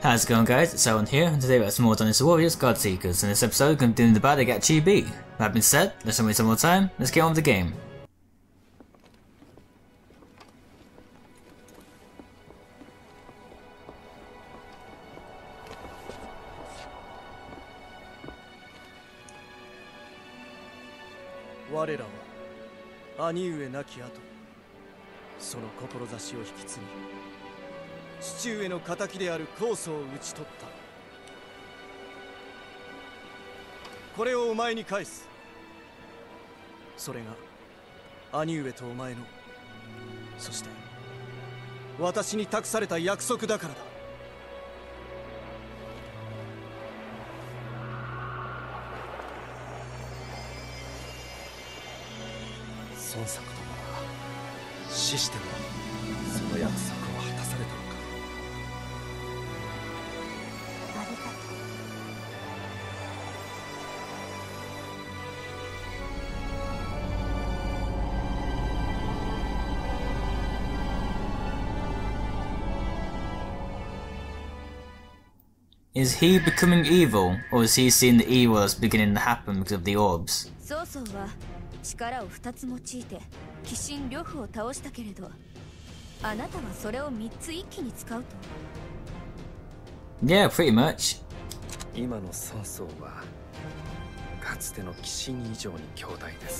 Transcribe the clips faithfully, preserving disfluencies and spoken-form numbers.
How's it going, guys? It's Owen here, and today we're some more Dynasty Warriors Godseekers. In this episode, we're going to be doing the bad at Chibi. That being said, let's not waste some more time, let's get on with the game. 我らは兄上亡き後、その志を引き継ぎ、父上の仇である酵素を討ち取った。これをお前に返す。それが兄上とお前の、そして私に託された約束だからだ。孫作とは死してもその約束を果たされたのか。 ありがとう。Is he becoming evil, or is he seeing the evil that's beginning to happen because of the orbs? 曹操は力を二つ用いて鬼神呂布を倒したけれど、あなたはそれを三つ一気に使うと。 Yeah, pretty much. 今の曹操はかつての鬼神以上に強大です。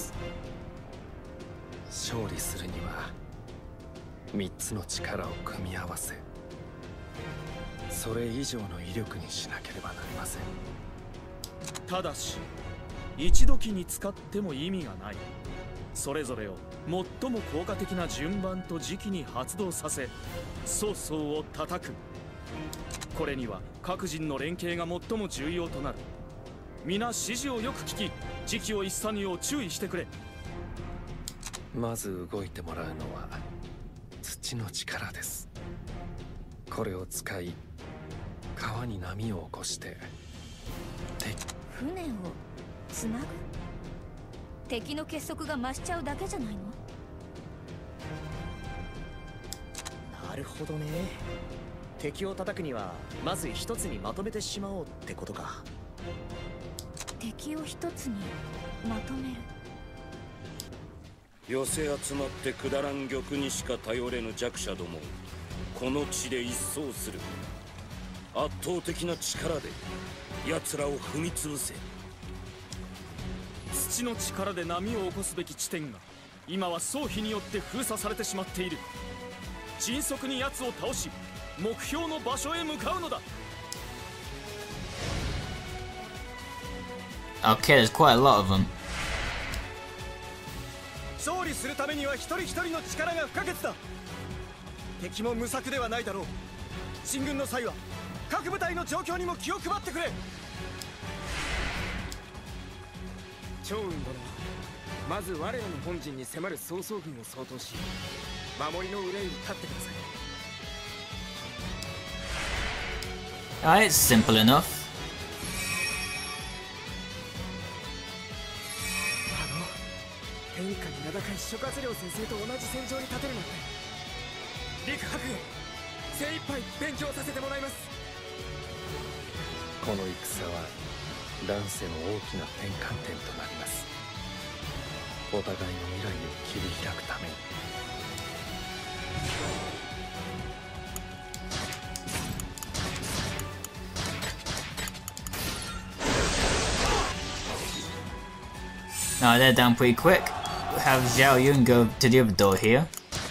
勝利するには三つの力を組み合わせ、それ以上の威力にしなければなりません。 ただし一時に使っても意味がない。それぞれを最も効果的な順番と時期に発動させ、曹操を叩く。これには各人の連携が最も重要となる。皆指示をよく聞き、時期を逸さぬよう注意してくれ。 まず動いてもらうのは土の力です。これを使い川に波を起こして船をつなぐ。敵の結束が増しちゃうだけじゃないの？ なるほどね。敵を叩くにはまず一つにまとめてしまおうってことか。 敵を一つにまとめる。 寄せ集まってくだらん玉にしか頼れぬ弱者どもをこの地で一掃する。圧倒的な力で奴らを踏み潰せ。 土の力で波を起こすべき地点が今は曹丕によって封鎖されてしまっている。迅速に奴を倒し目標の場所へ向かうのだ。 Okay, there's quite a lot of them. 勝利するためには一人一人の力が不可欠だ。敵も無策ではないだろう。進軍の際は各部隊の状況にも気を配ってくれ。 趙雲殿はまず我らの本陣に迫る曹操軍を掃討し、守りの憂いに立ってください。 Alright, it's simple enough. あの天下に名高い諸葛亮先生と同じ戦場に立てるなんて。陸白軍精一杯勉強させてもらいます。 この戦は乱世の大きな転換点となります。お互いの未来を切り開くために。 Alright, they're down pretty quick. We'll have Zhao Yun go to the other door here.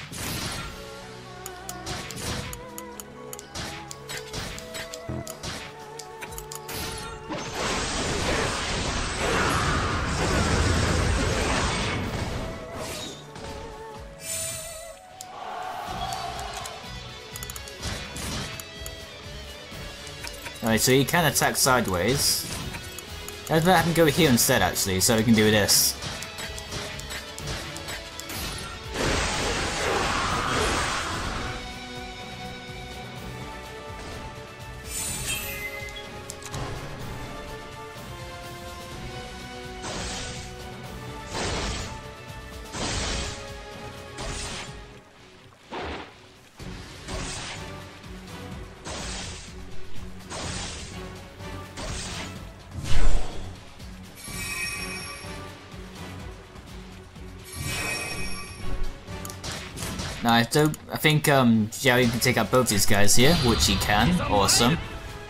Alright, so he can attack sideways. Let's let him go here instead, actually, so we can do this. I do. I think um, Xiaoyu can take out both these guys here, which he can. Awesome.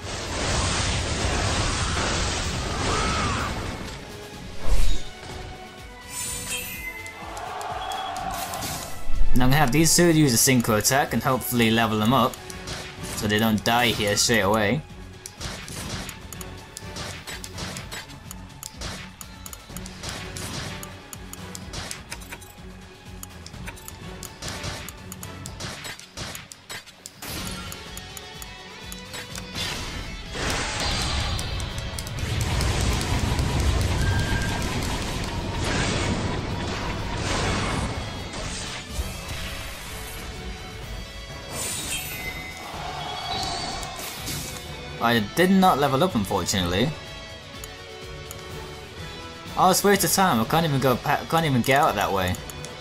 Now I'm gonna have these two use a synchro attack and hopefully level them up, so they don't die here straight away. I did not level up, unfortunately. Oh, it's a waste of time. I can't even go. Pa can't even get out that way.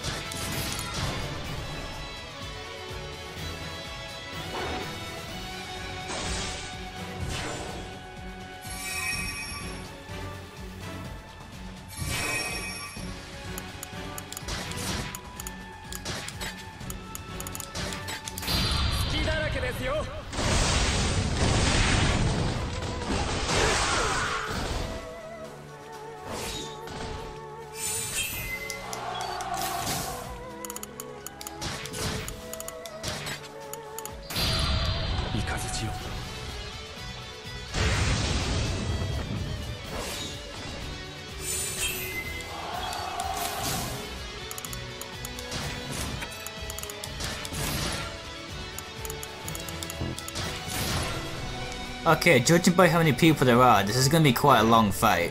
Okay, judging by how many people there are, this is going to be quite a long fight.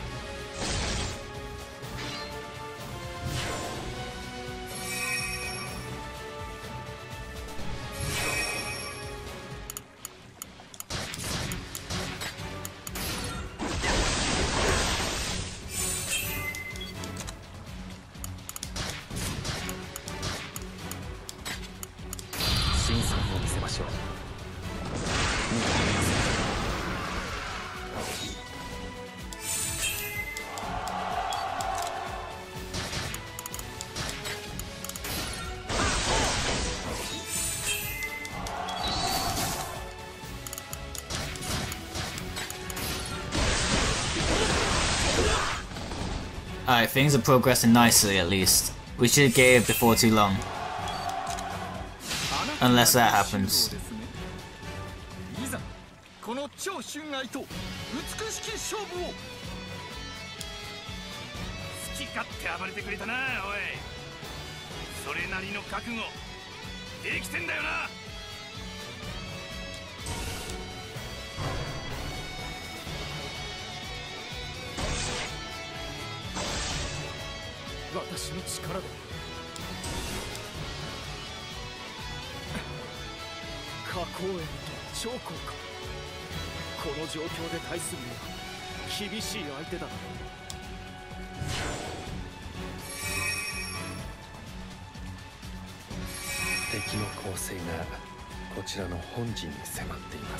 Alright, things are progressing nicely at least. We should get it before too long. Unless that happens. この超俊愛と美しき勝負を。好き勝手暴れてくれたな、おい。それなりの覚悟できてんだよな。私の力で花崗園と長江か。この状況で対するには厳しい相手だな。 敵の攻勢がこちらの本陣に迫っています。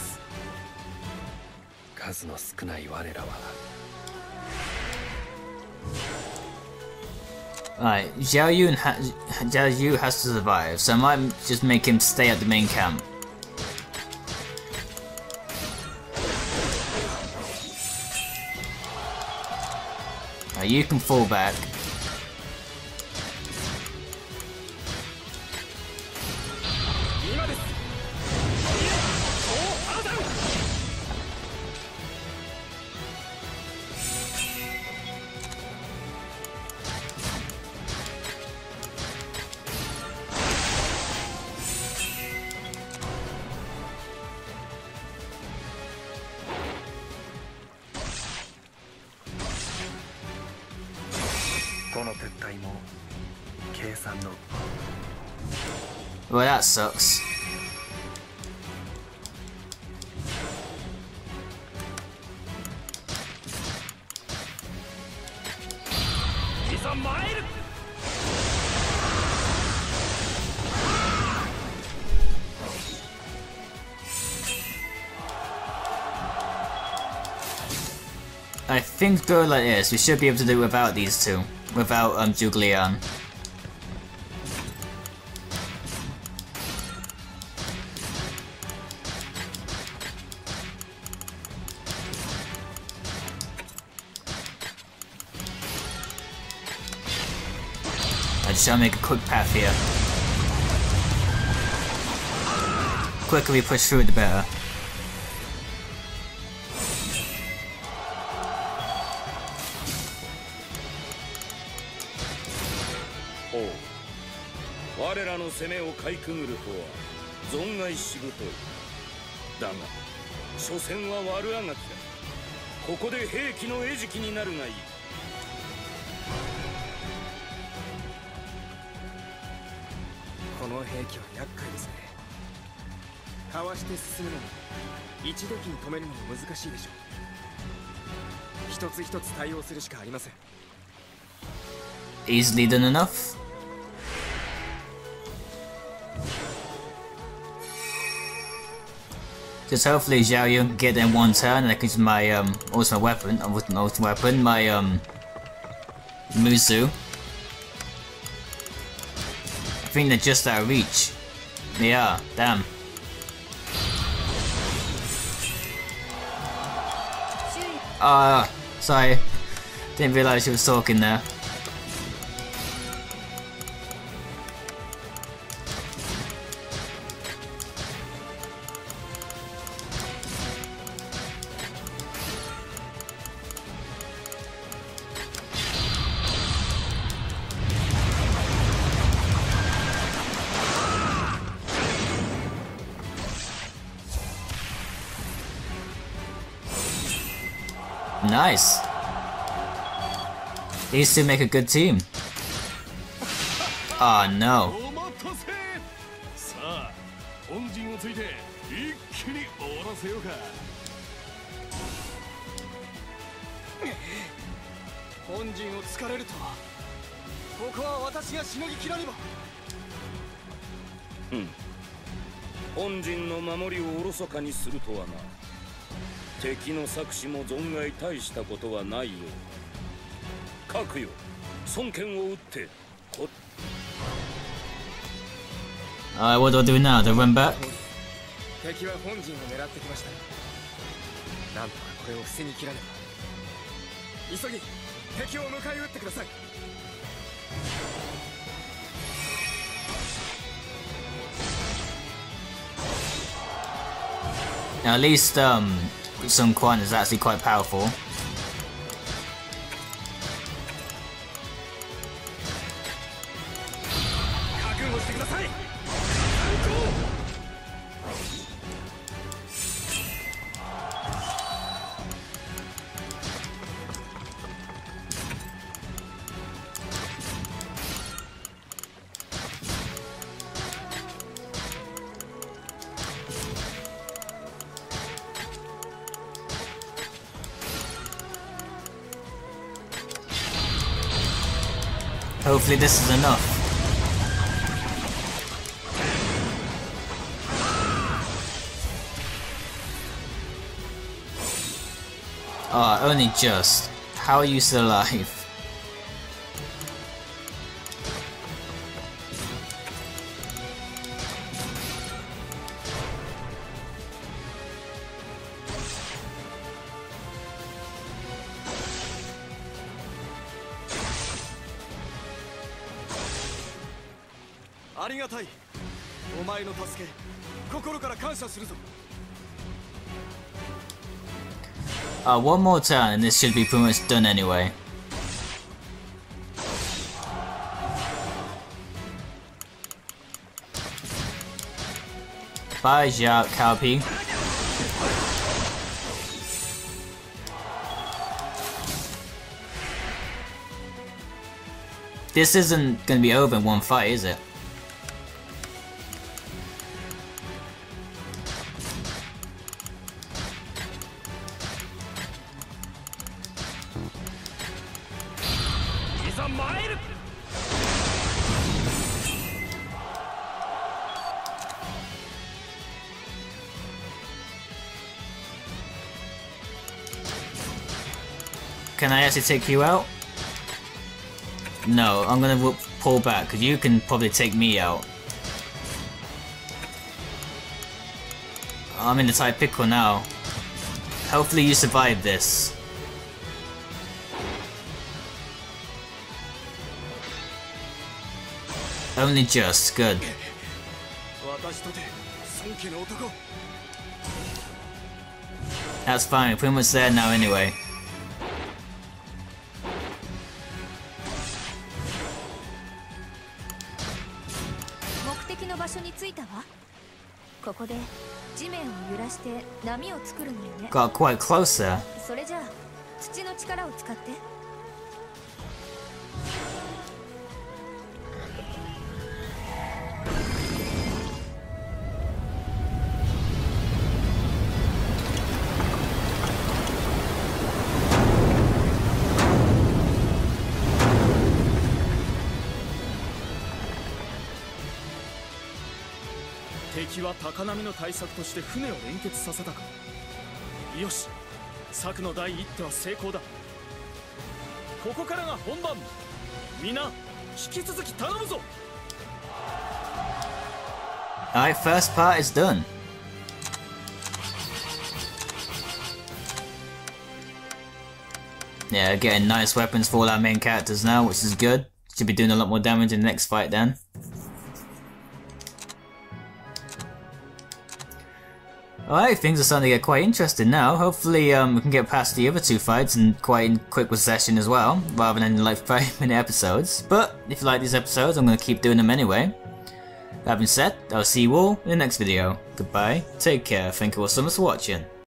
数の少ない我らは Alright, Xiao Yun ha Xiao Yu has to survive, so I might just make him stay at the main camp. Alright, you can fall back. Well, that sucks. I think go like this. We should be able to do without these two, without um Zhuge Liang. dodge. I'll make a quick path here. The quicker we push through it, the better. Oh. 我らの攻めをかいくぐるとは存外しぶとい。だが所詮は悪あがきだ。ここで兵器の餌食になるがいい。 この兵器は厄介ですね。かわして進むのも一時に止めるのも難しいでしょう。一つ一つ対応するしかありません。 Easily done enough. Just hopefully Zhao Yun can get there in one turn and I can use my um ultimate weapon, uh, with my ultimate weapon, my um Musu. I think they're just out of reach. They are, damn. Ah, uh, sorry. Didn't realise she was talking there. Nice. These two make a good team. Oh no. さあ、本陣をついて一気に終わらせようか。 本陣を突かれるとは。ここは私がしのぎきらねば。 うん。本陣の守りをおろそかにするとはな。敵の策士も存外大したことはないようだ。各よ、孫権を撃ってこ。 Alright, what do I do now? Do I run back? 敵は本陣を狙ってきました。なんとかこれを防ぎきらねば。急ぎ敵を迎え撃ってください。 Now, at least um, Sun Quan is actually quite powerful. Hopefully this is enough. Ah, oh, only just. How are you still alive? Uh, one more turn and this should be pretty much done anyway. Bye, Zhao Caopi. This isn't gonna be over in one fight, is it? Can I actually take you out? No, I'm gonna pull back because you can probably take me out. I'm in a tight pickle now. Hopefully you survive this. Only just. Good. 私とて尊敬の男 That's fine, we're pretty much there now anyway. 目的の場所に着いたわ。ここで地面を揺らして波を作るのよね。 Got quite close there. それじゃあ土の力を使って。 敵は高波の対策として船を連結させたか。よし、策の第一手は成功だ。ここからが本番。みんな引き続き頼むぞ。 Alright, first part is done. Yeah, getting nice weapons for all our main characters now, which is good. Should be doing a lot more damage in the next fight then. Alright, things are starting to get quite interesting now. Hopefully um, we can get past the other two fights and quite in quick session as well, rather than like five minute episodes. But if you like these episodes, I'm going to keep doing them anyway. That being said, I'll see you all in the next video. Goodbye, take care, thank you all so much for watching.